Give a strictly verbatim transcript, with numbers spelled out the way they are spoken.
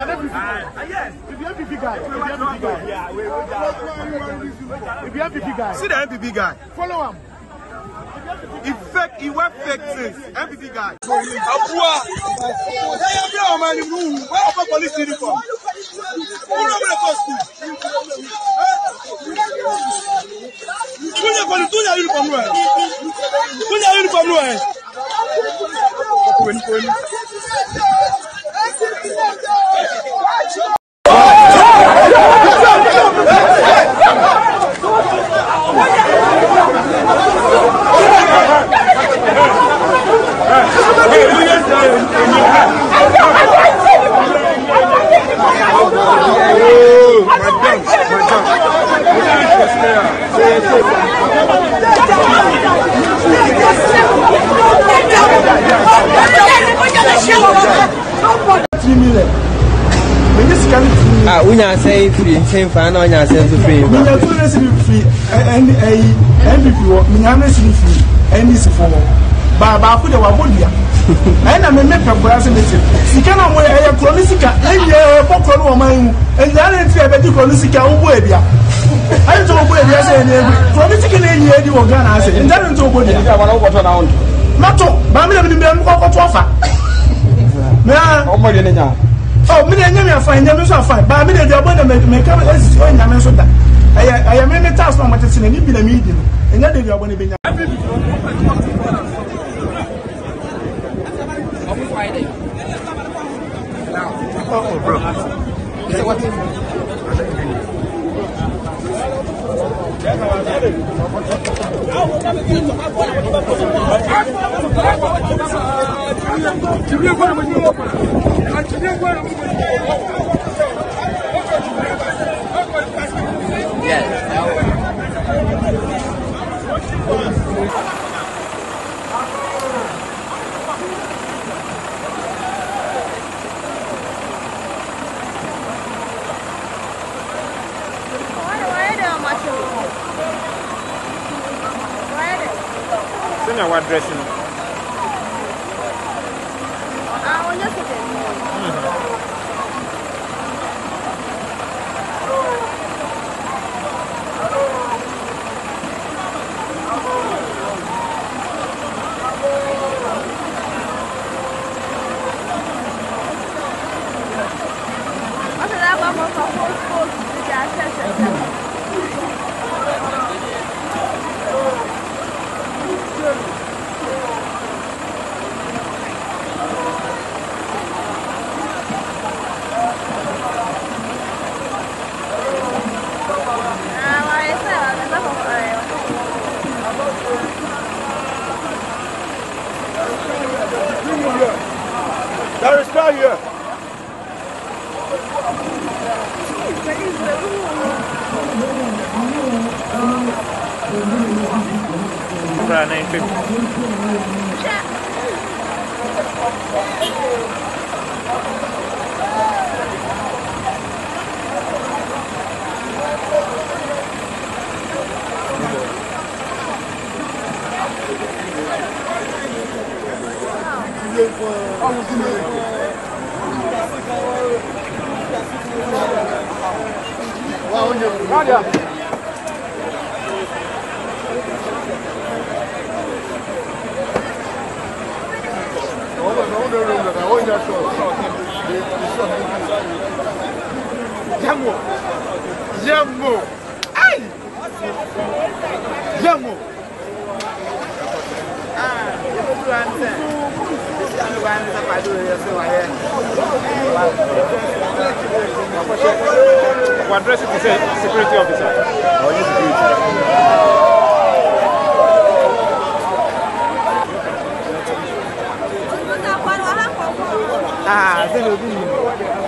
Yes. If you M P P guy, if you M P P guy, yeah, we if you M P P guy, see the M P P guy. Follow him. He fake, he work fake things. M P P guy. Abua. Hey, I'm man. Where are police uniform? Who are the costume? Who are police? Who are uniform? Who are uniform? Win, win. Ah, we are saying free, same fan on your sense of free. We are two free, and a M P P, we are free, and this for Baba put our body. And I'm a member of Brazil. She cannot wear a chronistica, and a pocket woman, and the other three have a chronistica Ubia. I told where they say, chronistica in the organ, and then to body. Mato, Mamma didn't be able to offer. Oh, my God. Oh, me and you fine, you are fine. But I mean, the abode may come as is going to mention that. I am in a task from what is in a medium, and then you are going to be. Oh, bro. What? Send what dressing? Ah, on yesterday. After that, I'm going to go to the Station. There is no here. Jammo, Jammo, ay, Jammo. Ah, you understand? This is the one that I do here. So I am. What address is the security officer? Oh, you security. Ah, c'est le but.